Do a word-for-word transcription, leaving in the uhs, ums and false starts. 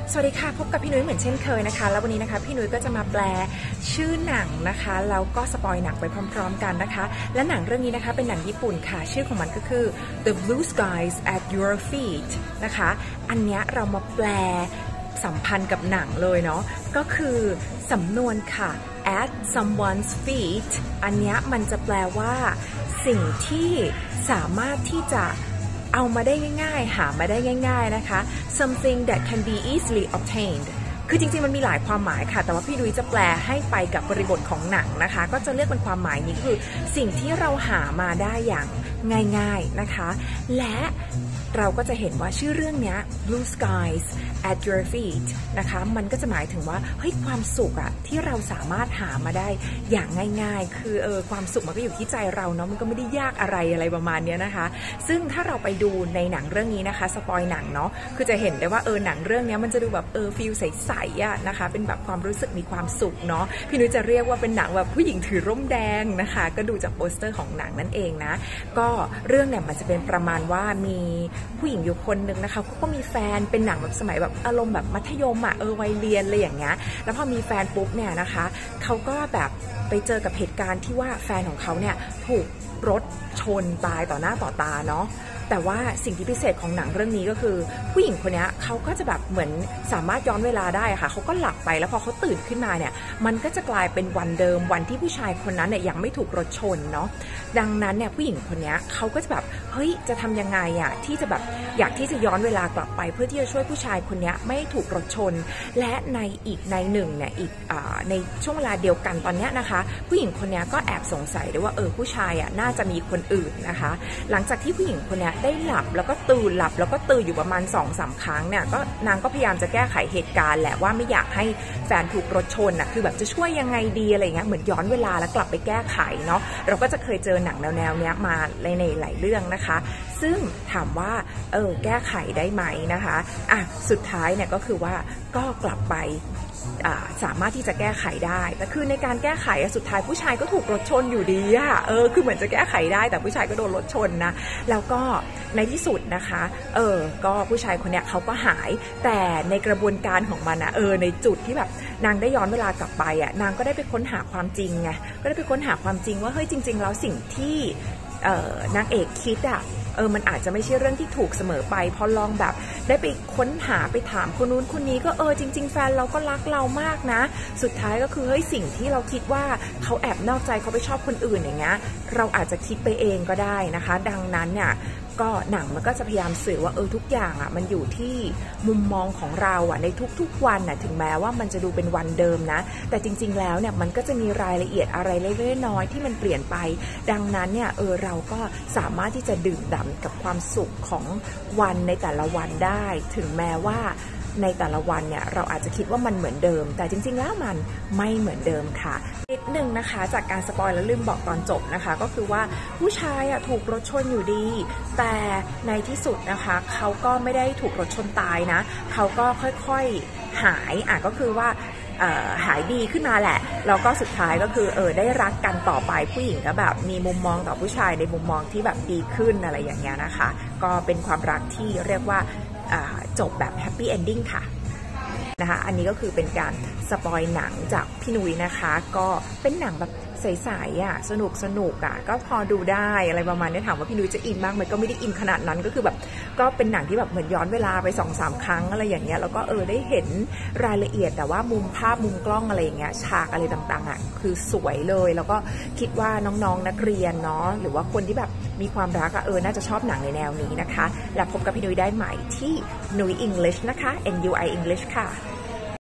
สวัสดีค่ะพบกับพี่นุ้ยเหมือนเช่นเคยนะคะแล้ววันนี้นะคะพี่นุ้ยก็จะมาแปลชื่อหนังนะคะแล้วก็สปอยหนังไปพร้อมๆกันนะคะและหนังเรื่องนี้นะคะเป็นหนังญี่ปุ่นค่ะชื่อของมันก็คือ The Blue Skies at Your Feet นะคะอันนี้เรามาแปลสัมพันธ์กับหนังเลยเนาะก็คือสำนวนค่ะ at someone's feet อันนี้มันจะแปลว่าสิ่งที่สามารถที่จะเอามาได้ง่ายๆหามาได้ง่ายๆนะคะ something that can be easily obtained คือจริงๆมันมีหลายความหมายค่ะแต่ว่าพี่ดุยจะแปลให้ไปกับบริบทของหนังนะคะก็จะเรียกเป็นความหมายนี้คือสิ่งที่เราหามาได้อย่างง่ายๆนะคะและเราก็จะเห็นว่าชื่อเรื่องนี้ Blue Skies at Your Feet นะคะมันก็จะหมายถึงว่าเฮ้ยความสุขอะที่เราสามารถหามาได้อย่างง่ายๆคือเออความสุขมันก็อยู่ที่ใจเราเนาะมันก็ไม่ได้ยากอะไรอะไรประมาณนี้นะคะซึ่งถ้าเราไปดูในหนังเรื่องนี้นะคะสปอยหนังเนาะคือจะเห็นได้ว่าเออหนังเรื่องนี้มันจะดูแบบเออฟีลใสๆอะนะคะเป็นแบบความรู้สึกมีความสุขเนาะพี่นุ้ยจะเรียกว่าเป็นหนังแบบผู้หญิงถือร่มแดงนะคะก็ดูจากโปสเตอร์ของหนังนั่นเองนะก็เรื่องเนี่ยมันจะเป็นประมาณว่ามีผู้หญิงอยู่คนนึงนะคะก็มีแฟนเป็นหนังแบบสมัยแบบอารมณ์แบบมัธยมอ่ะเออวัยเรียนอะไรอย่างเงี้ยแล้วพอมีแฟนปุ๊บเนี่ยนะคะเขาก็แบบไปเจอกับเหตุการณ์ที่ว่าแฟนของเขาเนี่ยถูกรถชนตายต่อหน้าต่อตาเนาะแต่ว่าสิ่งที่พิเศษของหนังเรื่องนี้ก็คือผู้หญิงคนนี้เขาก็จะแบบเหมือนสามารถย้อนเวลาได้ค่ะเขาก็หลับไปแล้วพอเขาตื่นขึ้นมาเนี่ยมันก็จะกลายเป็นวันเดิมวันที่ผู้ชายคนนั้นเนี่ยยังไม่ถูกรถชนเนาะดังนั้นเนี่ยผู้หญิงคนนี้เขาก็จะแบบเฮ้ยจะทำยังไงอ่ะที่จะแบบอยากที่จะย้อนเวลากลับไปเพื่อที่จะช่วยผู้ชายคนนี้ไม่ถูกรถชนและในอีกในหนึ่งเนี่ยอีกอ่าในช่วงเวลาเดียวกันตอนนี้นะคะผู้หญิงคนนี้ก็แอบสงสัยด้วยว่าเออผู้ชายอ่ะน่าจะมีคนอื่นนะคะหลังจากที่ผู้หญิงคนนี้ได้หลับแล้วก็ตื่นหลับแล้วก็ตื่นอยู่ประมาณ สองสาม ครั้งเนี่ยก็นางก็พยายามจะแก้ไขเหตุการณ์แหละว่าไม่อยากให้แฟนถูกรถชนน่ะคือแบบจะช่วยยังไงดีอะไรเงี้ยเหมือนย้อนเวลาแล้วกลับไปแก้ไขเนาะเราก็จะเคยเจอหนังแนวๆเนี้ยมาในในหลายเรื่องนะคะซึ่งถามว่าเออแก้ไขได้ไหมนะคะอ่ะสุดท้ายเนี่ยก็คือว่าก็กลับไปสามารถที่จะแก้ไขได้แต่คือในการแก้ไขสุดท้ายผู้ชายก็ถูกรถชนอยู่ดีอะเออคือเหมือนจะแก้ไขได้แต่ผู้ชายก็โดนรถชนนะแล้วก็ในที่สุดนะคะเออก็ผู้ชายคนเนี้ยเขาก็หายแต่ในกระบวนการของมันนะเออในจุดที่แบบนางได้ย้อนเวลากลับไปอ่ะนางก็ได้ไปค้นหาความจริงไงก็ได้ไปค้นหาความจริงว่าเฮ้ยจริงๆแล้วสิ่งที่เออนางเอกคิดอ่ะเออมันอาจจะไม่ใช่เรื่องที่ถูกเสมอไปพอลองแบบได้ไปค้นหาไปถามคนนู้นคนนี้ก็เออจริงๆแฟนเราก็รักเรามากนะสุดท้ายก็คือเฮ้ยสิ่งที่เราคิดว่าเขาแอบนอกใจเขาไปชอบคนอื่นอย่างเงี้ยเราอาจจะคิดไปเองก็ได้นะคะดังนั้นเนี่ยก็หนังมันก็จะพยายามสื่อว่าเออทุกอย่างอ่ะมันอยู่ที่มุมมองของเราอ่ะในทุกๆวันน่ะถึงแม้ว่ามันจะดูเป็นวันเดิมนะแต่จริงๆแล้วเนี่ยมันก็จะมีรายละเอียดอะไรเล็กๆน้อยๆที่มันเปลี่ยนไปดังนั้นเนี่ยเออเราก็สามารถที่จะดื่มด่ำกับความสุขของวันในแต่ละวันได้ถึงแม้ว่าในแต่ละวันเนี่ยเราอาจจะคิดว่ามันเหมือนเดิมแต่จริงๆแล้วมันไม่เหมือนเดิมค่ะนิดนึงนะคะจากการสปอยแล้วลืมบอกตอนจบนะคะก็คือว่าผู้ชายอ่ะถูกรถชนอยู่ดีแต่ในที่สุดนะคะเขาก็ไม่ได้ถูกรถชนตายนะเขาก็ค่อยๆหายอ่ะก็คือว่าหายดีขึ้นมาแหละแล้วก็สุดท้ายก็คือเออได้รักกันต่อไปผู้หญิงก็แบบมีมุมมองต่อผู้ชายในมุมมองที่แบบดีขึ้นอะไรอย่างเงี้ยนะคะก็เป็นความรักที่เรียกว่าจบแบบแฮปปี้เอนดิ้งค่ะนะคะอันนี้ก็คือเป็นการสปอยหนังจากพี่นุ้ยนะคะก็เป็นหนังแบบใสๆอ่ะสนุกสนุกอ่ะก็พอดูได้อะไรประมาณนี้ถามว่าพี่นุ้ยจะอินมากไหมก็ไม่ได้อินขนาดนั้นก็คือแบบก็เป็นหนังที่แบบเหมือนย้อนเวลาไป สองสาม ครั้งอะไรอย่างเงี้ยแล้วก็เออได้เห็นรายละเอียดแต่ว่ามุมภาพมุมกล้องอะไรอย่างเงี้ยฉากอะไรต่างๆอ่ะคือสวยเลยแล้วก็คิดว่าน้องๆนักเรียนเนาะหรือว่าคนที่แบบมีความรักอ่ะเออน่าจะชอบหนังในแนวนี้นะคะและพบกับพี่นุ้ยได้ใหม่ที่นุ้ย English นะคะ N U I English ค่ะ